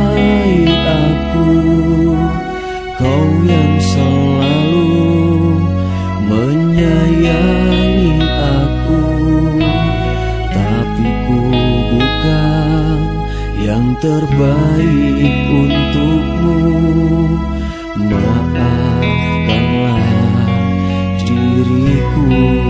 mencintai aku, kau yang selalu menyayangi aku. Tapi ku bukan yang terbaik untukmu. Maafkanlah diriku.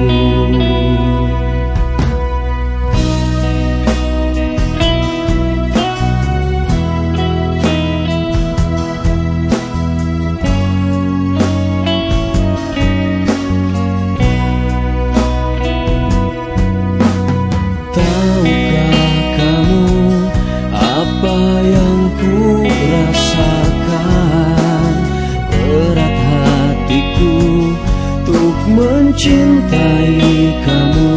Tahukah kamu apa yang ku rasakan? Berat hatiku untuk mencintai kamu.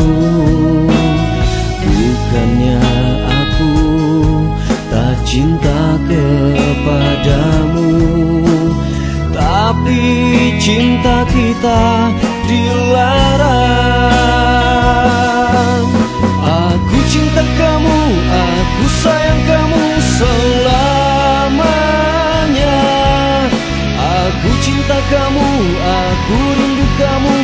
Bukannya aku tak cinta kepadamu, tapi cinta kita dilarang. Aku cinta kamu, aku sayang kamu selamanya. Aku cinta kamu, aku rindu kamu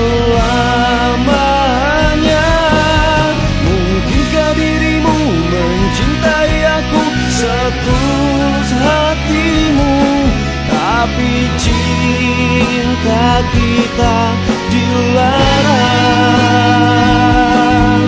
selamanya. Mungkinkah dirimu mencintai aku setulus hatimu? Tapi cinta kita dilarang.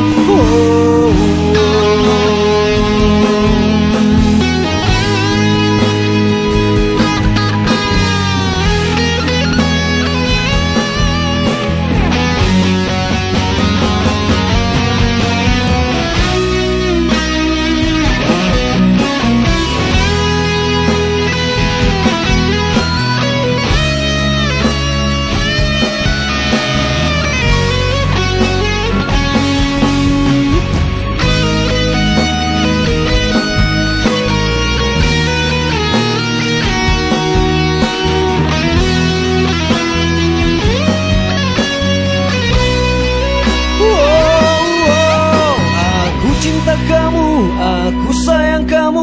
Kamu, aku sayang kamu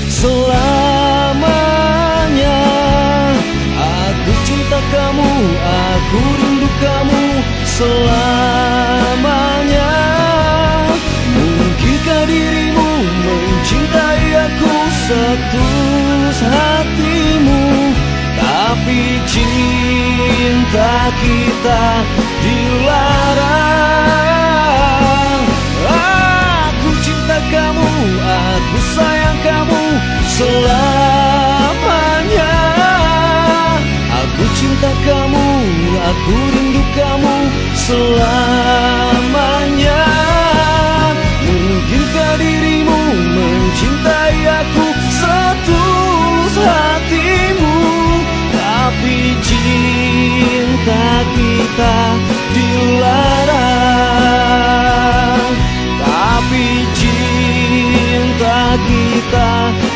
selamanya. Aku cinta kamu, aku rindu kamu selamanya. Mungkinkah dirimu mencintai aku setulus hatimu? Tapi cinta kita dilarang. Kamu, aku sayang kamu selamanya. Aku cinta kamu, aku rindu kamu selamanya. Mungkinkah dirimu mencintai aku setulus hatimu? Tapi cinta kita dilarang. Tapi cinta kita